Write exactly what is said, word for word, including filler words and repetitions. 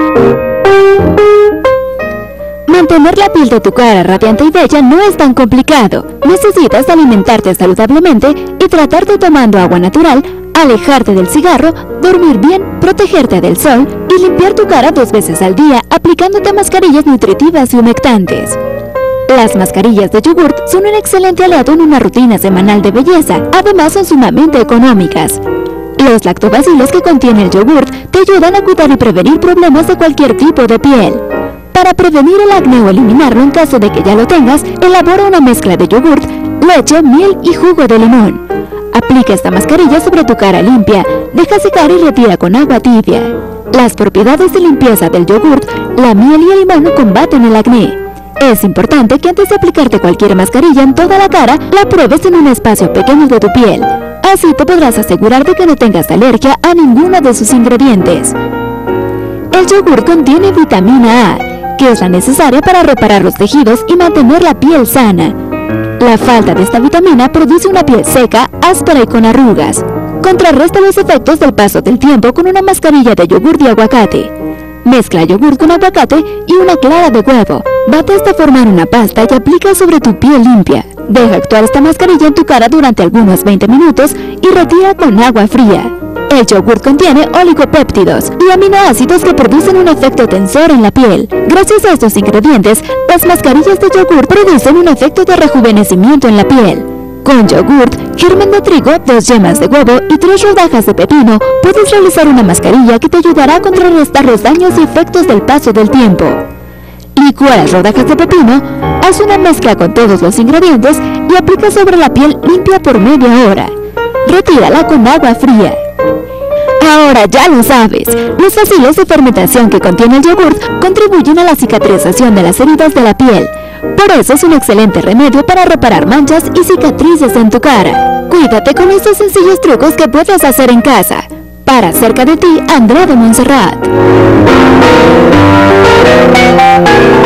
Mantener la piel de tu cara radiante y bella no es tan complicado. Necesitas alimentarte saludablemente, hidratarte tomando agua natural, alejarte del cigarro, dormir bien, protegerte del sol y limpiar tu cara dos veces al día aplicándote mascarillas nutritivas y humectantes. Las mascarillas de yogurt son un excelente aliado en una rutina semanal de belleza, además son sumamente económicas. Los lactobacilos que contiene el yogurt te ayudan a cuidar y prevenir problemas de cualquier tipo de piel. Para prevenir el acné o eliminarlo en caso de que ya lo tengas, elabora una mezcla de yogurt, leche, miel y jugo de limón. Aplica esta mascarilla sobre tu cara limpia, deja secar y retira con agua tibia. Las propiedades de limpieza del yogurt, la miel y el limón combaten el acné. Es importante que antes de aplicarte cualquier mascarilla en toda la cara, la pruebes en un espacio pequeño de tu piel. Así te podrás asegurar de que no tengas alergia a ninguno de sus ingredientes. El yogur contiene vitamina A, que es la necesaria para reparar los tejidos y mantener la piel sana. La falta de esta vitamina produce una piel seca, áspera y con arrugas. Contrarresta los efectos del paso del tiempo con una mascarilla de yogur de aguacate. Mezcla yogur con aguacate y una clara de huevo. Bate hasta formar una pasta y aplica sobre tu piel limpia. Deja actuar esta mascarilla en tu cara durante algunos veinte minutos y retira con agua fría. El yogur contiene oligopéptidos y aminoácidos que producen un efecto tensor en la piel. Gracias a estos ingredientes, las mascarillas de yogur producen un efecto de rejuvenecimiento en la piel. Con yogurt, germen de trigo, dos yemas de huevo y tres rodajas de pepino, puedes realizar una mascarilla que te ayudará a contrarrestar los daños y efectos del paso del tiempo. Licúa las rodajas de pepino, haz una mezcla con todos los ingredientes y aplica sobre la piel limpia por media hora. Retírala con agua fría. Ahora ya lo sabes, los bacilos de fermentación que contiene el yogurt contribuyen a la cicatrización de las heridas de la piel. Por eso es un excelente remedio para reparar manchas y cicatrices en tu cara. Cuídate con estos sencillos trucos que puedes hacer en casa. Para cerca de ti, Andrea de Montserrat.